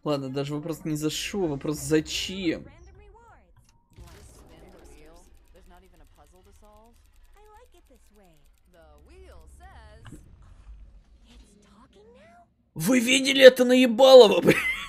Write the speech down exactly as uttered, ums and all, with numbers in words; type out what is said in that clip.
Ладно, даже вопрос не за шо, вопрос зачем. Вы видели это наебалово, блядь?